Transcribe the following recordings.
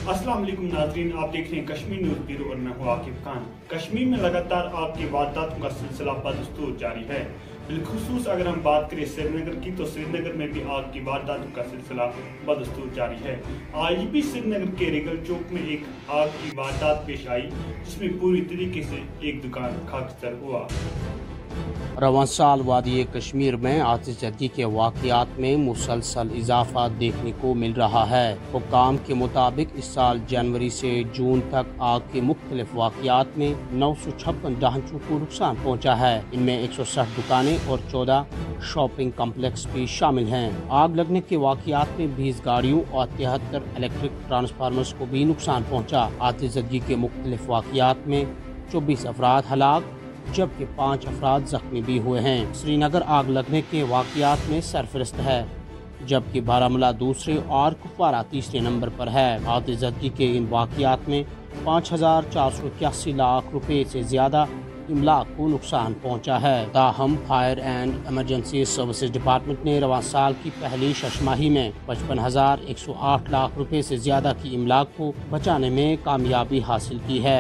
अस्सलाम वालेकुम नाजरीन, आप देख रहे हैं कश्मीर न्यूज़ ब्यूरो और मैं हूँ आकिब खान। कश्मीर में लगातार आग की वारदातों का सिलसिला बदस्तूर जारी है। बिलखुसूस अगर हम बात करें श्रीनगर की, तो श्रीनगर में भी आग की वारदातों का सिलसिला बदस्तूर जारी है। आज भी श्रीनगर के रेगल चौक में एक आग की वारदात पेश आई, जिसमें पूरी तरीके से एक दुकान खाकस्तर हुआ। रवां साल वादी कश्मीर में आतिशबाजी के वाक़यात में मुसलसल इजाफा देखने को मिल रहा है। हुक्काम के मुताबिक इस साल जनवरी से जून तक आग के मुख्तलिफ वाक़यात में 956 ढांचों को नुकसान पहुँचा है। इनमें 160 दुकानें और 14 शॉपिंग कम्प्लेक्स भी शामिल हैं। आग लगने के वाक़यात में 20 गाड़ियों और 73 इलेक्ट्रिक ट्रांसफार्मर्स को भी नुकसान पहुँचा। आतिशबाजी के मुख्तलिफ वाक़यात में 24 अफराद हलाक जबकि 5 अफराद जख्मी भी हुए हैं। श्रीनगर आग लगने के वाक़यात में सरफहरिस्त है, जबकि बारामूला दूसरे और कुपवारा तीसरे नंबर पर है। आतिशबाजी के इन वाक़यात में 5481 लाख रुपए से ज़्यादा इमलाक को नुकसान पहुंचा है। ताहम fire and emergency services department ने रवां साल की पहली छमाही में 55,108 लाख रुपए से ज़्यादा की इमलाक को बचाने में कामयाबी हासिल की है।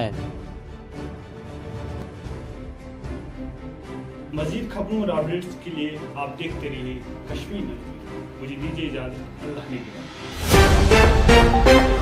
मजीद खबरों और अपडेट्स के लिए आप देखते रहिए कश्मीर न्यूज़। मुझे दीजिए इजाज़त। अल्लाह ने